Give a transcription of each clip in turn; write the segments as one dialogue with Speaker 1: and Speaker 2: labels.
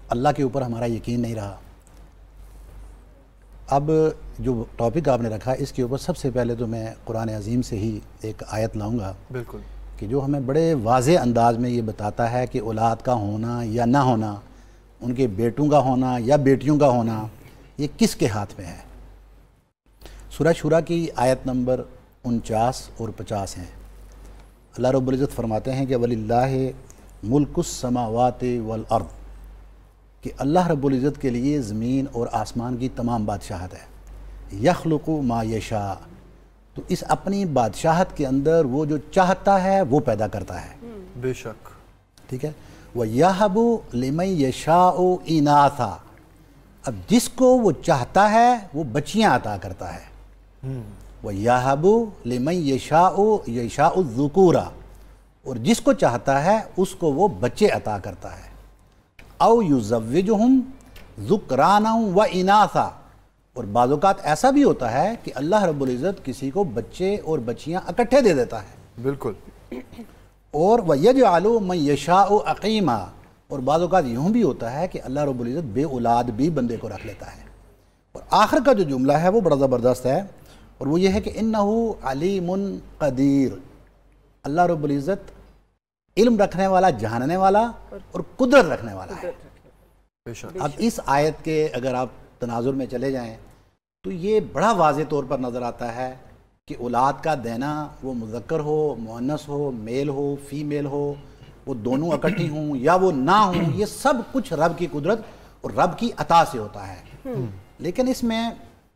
Speaker 1: اللہ کے اوپر ہمارا یقین نہیں رہا۔ اب جو ٹاپک آپ نے رکھا اس کے اوپر سب سے پہلے تو میں قرآن عظیم سے ہی ایک آیت لاؤں گا،
Speaker 2: بالکل،
Speaker 1: کہ جو ہمیں بڑے واضح انداز میں یہ بتاتا ہے کہ اولاد کا ہونا یا نہ ہونا، ان کے بیٹوں کا ہونا یا بیٹیوں کا ہونا، یہ کس کے ہاتھ میں ہے۔ سورہ شورى کی آیت نمبر 49 اور 50 ہیں۔ اللہ رب العزت فرماتے ہیں کہ وَلِلَّهِ مُلْكُ السَّمَاوَاتِ وَالْأَرْضِ، کہ اللہ رب العزت کے لیے زمین اور آسمان کی تمام بادشاہت ہے۔ يَخْلُقُ مَا يَشَاءُ، تو اس اپنی بادشاہت کے اندر وہ جو چاہتا ہے وہ پیدا کرتا ہے۔
Speaker 2: بے شک،
Speaker 1: ٹھیک ہے، وَيَهَبُ لِمَن يَشَاءُ إِنَاثًا، اب جس کو وہ چاہتا ہے وہ بچیاں عطا کرتا ہے۔ وَيَهَبُ لِمَن يَشَاءُ الذُّكُورَ، اور جس کو چاہتا ہے اس کو وہ بچے عطا کرتا ہے۔ اَوْ يُزَوِّجُهُمْ ذُكْرَانًا وَإِنَاثًا، اور بعض اوقات ایسا بھی ہوتا ہے کہ اللہ رب العزت کسی کو بچے اور بچیاں اکٹھے دے دیتا ہے۔
Speaker 2: بالکل،
Speaker 1: اور وَيَجْعَلُ مَن يَشَاءُ عَقِيمًا، اور بعض اوقات یوں بھی ہوتا ہے کہ اللہ رب العزت بے اولاد بھی بندے کو رکھ لیتا ہے۔ اور آخر کا جو جملہ ہے وہ بڑا زبردست ہے، اور وہ یہ ہے کہ اِنَّهُ عَلِيمٌ قدیر، اللہ رب العزت علم رکھنے والا، جاننے والا اور قدرت رکھنے والا ہے۔
Speaker 2: بے شک،
Speaker 1: اب اس آیت کے اگر آپ تناظر میں چلے جائیں تو یہ بڑا واضح طور پر نظر آتا ہے کہ اولاد کا دینا، وہ مذکر ہو، مؤنث ہو، میل ہو، فیمیل ہو، وہ دونوں اکٹھی ہوں یا وہ نہ ہوں، یہ سب کچھ رب کی قدرت اور رب کی عطا سے ہوتا ہے۔ لیکن اس میں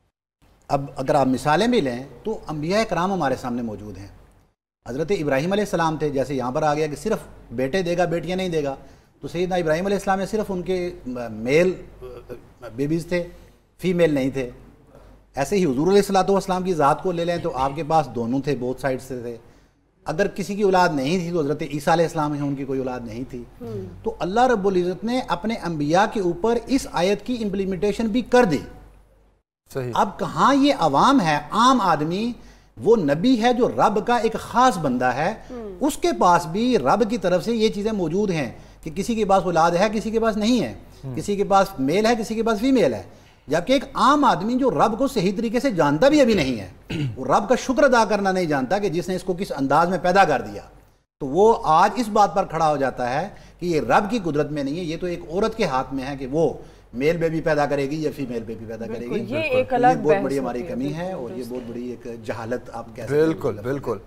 Speaker 1: اب اگر آپ مثالیں بھی لیں تو انبیاء کرام ہمارے سامنے موجود ہیں۔ حضرت ابراہیم علیہ السلام تھے، جیسے یہاں پر آ گیا کہ صرف بیٹے دے گا بیٹیاں نہیں دے گا، تو سیدنا ابراہیم علیہ السلام میں صرف ان کے میل بیبیز تھے، فیمیل نہیں تھے۔ ایسے ہی حضور علیہ السلام کی ذات کو لے لیں تو آپ کے پاس دونوں تھے، بہت سائڈ سے تھے۔ اگر کسی کی اولاد نہیں تھی تو حضرت عیسیٰ علیہ السلام ہیں، ان کی کوئی اولاد نہیں تھی۔ تو اللہ رب العزت نے اپنے انبیاء کے اوپر اس آیت کی امپلیمنٹیشن بھی کر دی۔
Speaker 2: صحیح،
Speaker 1: اب کہاں یہ عوام ہے، عام آدمی، وہ نبی ہے جو رب کا ایک خاص بندہ ہے، اس کے پاس بھی رب کی طرف سے یہ چیزیں موجود ہیں کہ کسی کے پاس اولاد ہے، کسی کے پاس نہیں ہے، کسی کے پاس میل ہے، کسی کے پاس فیمیل ہے۔ جبکہ ایک عام آدمی جو رب کو صحیح طریقے سے جانتا بھی ابھی نہیں ہے، وہ رب کا شکر ادا کرنا نہیں جانتا کہ جس نے اس کو کس انداز میں پیدا کر دیا، تو وہ آج اس بات پر کھڑا ہو جاتا ہے کہ یہ رب کی قدرت میں نہیں ہے، یہ تو ایک عورت کے ہاتھ میں ہے کہ وہ میل بیبی پیدا کرے گی یا فیمیل بیبی پیدا کرے گی۔
Speaker 3: یہ ایک
Speaker 1: یہ
Speaker 3: الگ
Speaker 1: بہت بڑی
Speaker 3: بحث
Speaker 1: ہماری
Speaker 3: ہوتی ہے،
Speaker 1: کمی ہے اور یہ بہت بڑی ایک جہالت آپ کہہ سکتے ہیں۔
Speaker 2: بالکل، بالکل۔